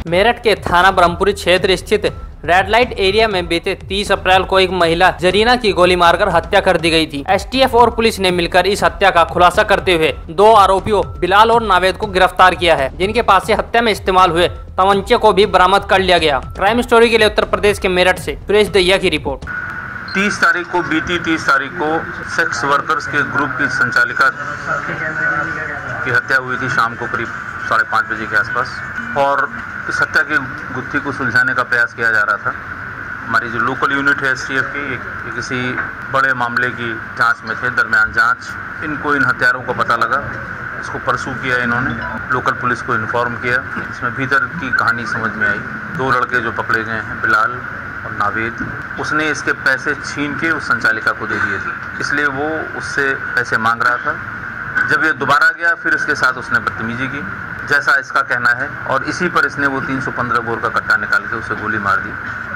मेरठ के थाना ब्रह्मपुरी क्षेत्र स्थित रेड लाइट एरिया में बीते 30 अप्रैल को एक महिला जरीना की गोली मारकर हत्या कर दी गई थी। एसटीएफ और पुलिस ने मिलकर इस हत्या का खुलासा करते हुए 2 आरोपियों बिलाल और नावेद को गिरफ्तार किया है, जिनके पास से हत्या में इस्तेमाल हुए तमंचे को भी बरामद कर लिया गया। क्राइम स्टोरी के लिए उत्तर प्रदेश के मेरठ से सुरेश दहिया की रिपोर्ट। 30 तारीख को बीती 30 तारीख को सेक्स वर्कर्स के ग्रुप की संचालिका की हत्या हुई थी शाम को करीब 5:30 बजे के आसपास, और इस हत्या की गुत्थी को सुलझाने का प्रयास किया जा रहा था। हमारी जो लोकल यूनिट है एसटीएफ की, ये किसी बड़े मामले की जांच में थे, दरमियान जांच इनको इन हत्यारों का पता लगा, इसको परसू किया इन्होंने, लोकल पुलिस को इन्फॉर्म किया। इसमें भीतर की कहानी समझ में आई। 2 लड़के जो पकड़े गए हैं, बिलाल और नावेद, उसने इसके पैसे छीन के उस संचालिका को दे दिए थे, इसलिए वो उससे पैसे मांग रहा था। जब ये दोबारा गया फिर इसके साथ उसने बदतमीजी की, जैसा इसका कहना है, और इसी पर इसने वो 315 बोर का कट्टा निकाल के उसे गोली मार दी।